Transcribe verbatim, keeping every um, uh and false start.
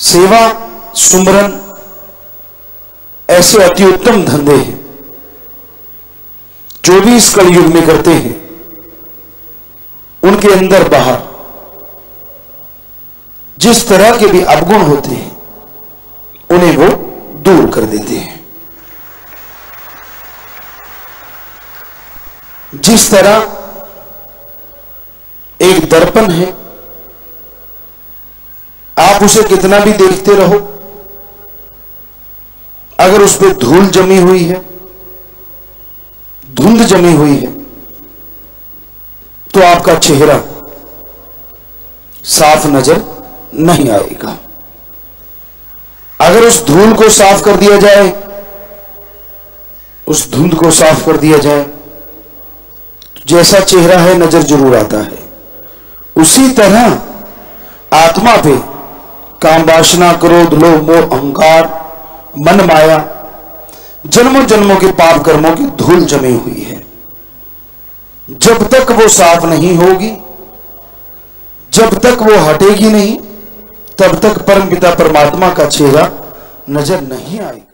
सेवा सुमरन ऐसे अति उत्तम धंधे हैं जो भी इस कलयुग में करते हैं, उनके अंदर बाहर जिस तरह के भी अवगुण होते हैं उन्हें वो दूर कर देते हैं। जिस तरह एक दर्पण है, आप उसे कितना भी देखते रहो, अगर उस पर धूल जमी हुई है, धुंध जमी हुई है, तो आपका चेहरा साफ नजर नहीं आएगा। अगर उस धूल को साफ कर दिया जाए, उस धुंध को साफ कर दिया जाए, तो जैसा चेहरा है नजर जरूर आता है। उसी तरह आत्मा पे काम वासना, क्रोध, लोभ, मोह, अहंकार, मन माया, जन्मों जन्मों के पाप कर्मों की धूल जमी हुई है। जब तक वो साफ नहीं होगी, जब तक वो हटेगी नहीं, तब तक परमपिता परमात्मा का चेहरा नजर नहीं आएगा।